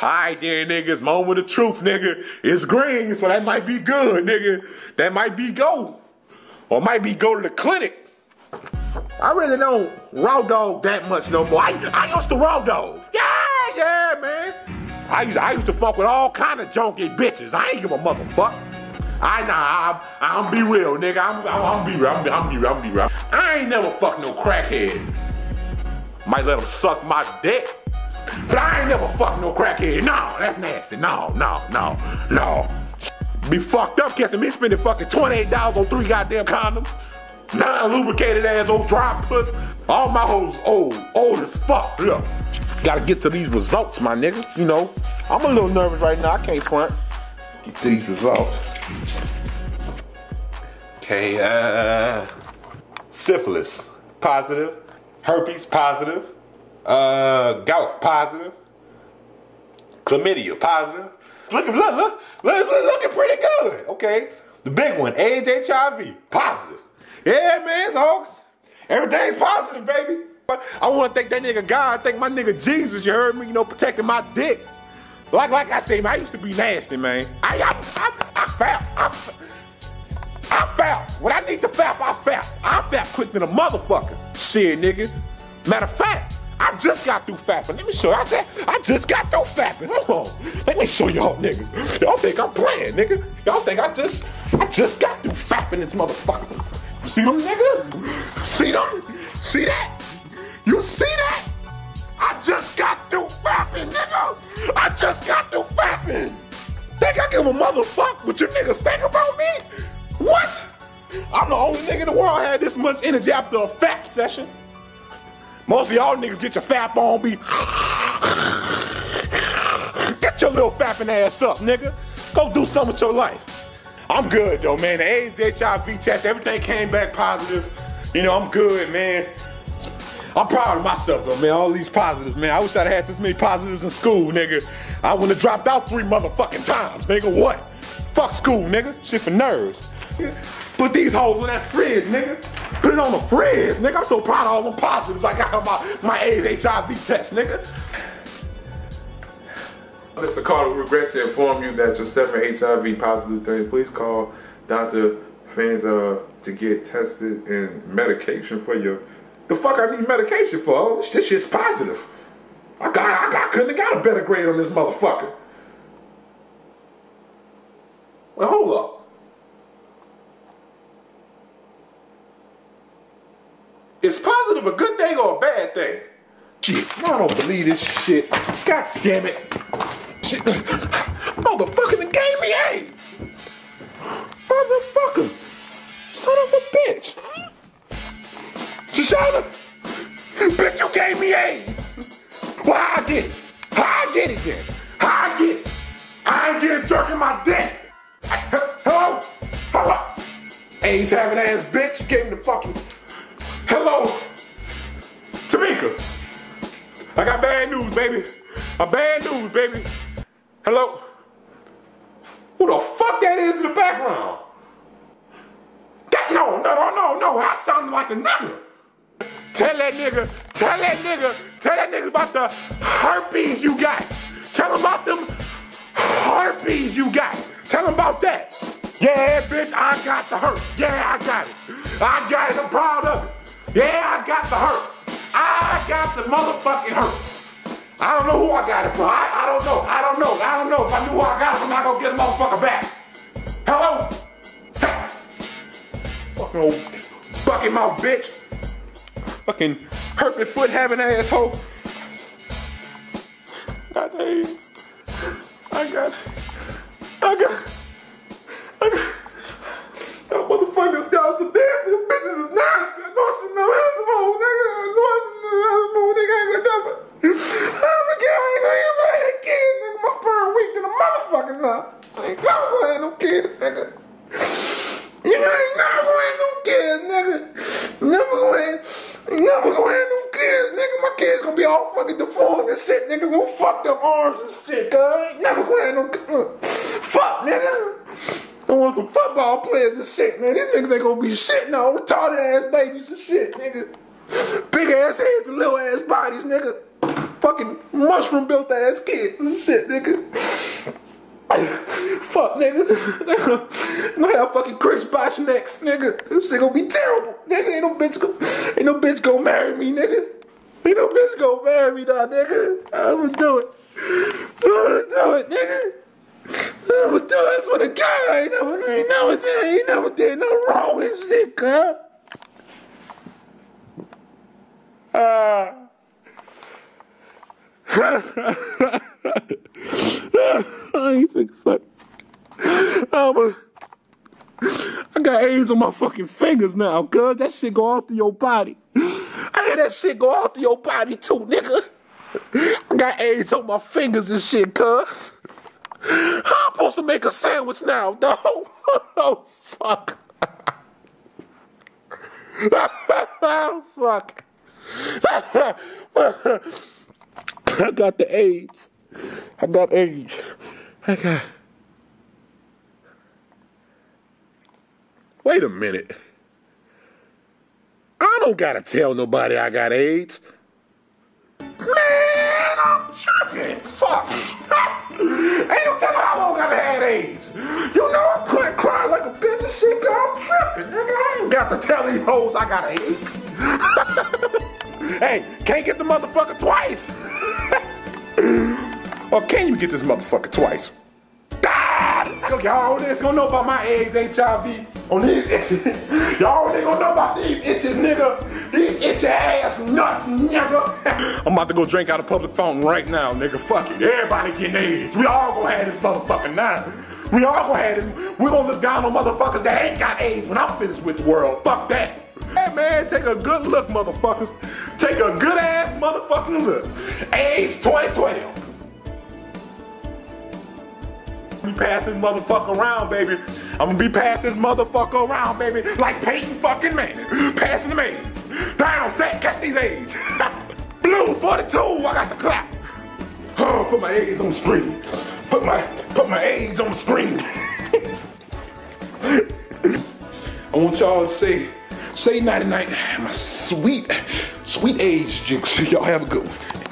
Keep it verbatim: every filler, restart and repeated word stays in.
Alright then, niggas, moment of truth, nigga. It's green, so that might be good, nigga. That might be go. Or might be go to the clinic. I really don't raw dog that much no more. I, I used to raw dogs. Yeah, yeah, man. I used, I used to fuck with all kind of junky bitches. I ain't give a motherfucker. I nah, I'm, I'm be real, nigga. I'm, I'm, I'm be real. I'm, I'm be real. I'm be real. I ain't never fucked no crackhead. Might let him suck my dick, but I ain't never fucked no crackhead. No, that's nasty. No, no, no, no. Be fucked up catching me spending fucking twenty-eight dollars on three goddamn condoms. Non-lubricated ass old dry puss. All my hoes old, old as fuck. Look, gotta get to these results, my nigga. You know, I'm a little nervous right now. I can't front. Get to these results. Okay, uh, syphilis, positive. Herpes, positive. Uh, gout, positive. Chlamydia, positive. Look, look, look, look, look, looking pretty good. Okay, the big one, AIDS, H I V, positive. Yeah, man, it's all, everything's positive, baby. I want to thank that nigga God, thank my nigga Jesus, you heard me, you know, protecting my dick. Like, like I say, man, I used to be nasty, man. I, I, I, I felt, I, I felt. When I need to fap, I fap. I fap quick than a motherfucker. Shit, nigga. Matter of fact, I just got through fapping. Let me show you. I just, I just got through fapping. Hold on. Let me show y'all niggas. Y'all think I'm playing, nigga. Y'all think I just, I just got through fapping this motherfucker. You see them, nigga? See them? See that? You see that? I just got through fapping, nigga. I just got through fapping. Think I give a motherfucker what you niggas think about me? What? I'm the only nigga in the world had this much energy after a fap session. Most of y'all niggas get your fap on, be get your little fapping ass up, nigga. Go do something with your life. I'm good though, man. The AIDS, H I V test, everything came back positive. You know, I'm good, man. I'm proud of myself though, man. All these positives, man. I wish I'd had this many positives in school, nigga. I wouldn't have dropped out three motherfucking times, nigga. What? Fuck school, nigga. Shit for nerds. Put these hoes on that fridge, nigga. Put it on the fridge, nigga. I'm so proud of all them positives I got on my, my AIDS H I V test, nigga. Mister Carter regrets to inform you that your seven H I V positive thing. Please call Doctor Fanza to get tested and medication for your. The fuck I need medication for? Oh, this shit's positive. I got, I, got, I couldn't have got a better grade on this motherfucker. Well, hold up. Is positive a good thing or a bad thing? Shit, I don't believe this shit. God damn it. Shit. Motherfucker done gave me AIDS. Motherfucker. Son of a bitch. Shoshana. Bitch, you gave me AIDS. Well, how I get it? How I get it then? How I get it? I ain't getting jerking my dick. Hello? Hello? AIDS having ass bitch. You gave me the fucking... Hello, Tamika. I got bad news, baby. A bad news, baby. Hello. Who the fuck that is in the background? That, no, no, no, no, no. I sound like a nigga. Tell that nigga, tell that nigga, tell that nigga about the herpes you got. Tell him about them herpes you got. Tell him about that. Yeah, bitch, I got the hurt. Yeah, I got it. I got it. I'm proud of it. Yeah, I got the hurt. I got the motherfucking hurt. I don't know who I got it from. I, I don't know. I don't know. I don't know. If I knew who I got it from, I'm not gonna get the motherfucker back. Hello? Fucking old bucket mouth bitch. Fucking herpes foot having asshole. Got the AIDS. I got it. I got I got y'all motherfuckers, y'all some nasty. Them bitches is nasty. I know she know animal, nigga. I know she know animal, nigga. I ain't gonna never. I'm a kid. I ain't gonna ever have a kid, nigga. My sperm weak than a motherfucker now. I ain't never gonna have no kid, nigga. You ain't never gonna have no kids, nigga. Never gonna have, ain't never gonna have no kids, nigga. My kids gonna be all fucking deformed and shit, nigga. Gonna fuck them arms and shit, cuz. I ain't never gonna have no kids. Fuck, nigga. I want some football players and shit, man. These niggas ain't gonna be shit now. Retarded ass babies and shit, nigga. Big ass heads and little ass bodies, nigga. fucking mushroom built ass kids and shit, nigga. Fuck, nigga. I'm gonna have fucking Chris Bosh next, nigga. This shit gonna be terrible, nigga. Ain't no bitch go, ain't no bitch gonna marry me, nigga. Ain't no bitch gonna marry me, now, nigga. I'ma do it. I'ma do it, nigga. I'ma do it. That's what a guy I ain't never, I ain't never did, I ain't never did no wrong and shit, cuz. Ah. I ain't thinking fuck. I'm a, I got AIDS on my fucking fingers now, cuz. That shit go out through your body. I hear that shit go out through your body too, nigga. I got AIDS on my fingers and shit, cuz. How I'm supposed to make a sandwich now, dog? Oh, fuck. Oh, fuck. I got the AIDS. I got AIDS. I got... Wait a minute. I don't gotta tell nobody I got AIDS. Man, I'm tripping. Fuck. Ain't no telling how long I had AIDS. You know I'm crying, crying like a bitch and shit, girl. I'm tripping, nigga. I ain't got to tell these hoes I got AIDS. Hey, can't get the motherfucker twice. Or can you get this motherfucker twice? Ah! Y'all niggas gonna know about my AIDS, H I V on these itches. Y'all niggas gonna know about these itches, nigga. These itchy ass nuts, nigga. I'm about to go drink out of public fountain right now, nigga. Fuck it. Everybody getting AIDS. We all gonna have this motherfucker now. We all gonna have this. We gonna look down on motherfuckers that ain't got AIDS when I'm finished with the world. Fuck that. Hey man, take a good look, motherfuckers. Take a good ass motherfucking look. AIDS twenty twelve. Be passing this motherfucker around, baby. I'm gonna be passing this motherfucker around, baby, like Peyton fucking Manning. Passing the AIDS. Down, set, catch these AIDS. Blue forty-two, I got the clap. Oh, put my AIDS on the screen. Put my, put my AIDS on the screen. I want y'all to say, say nighty night, my sweet, sweet AIDS jiggs. Y'all have a good one.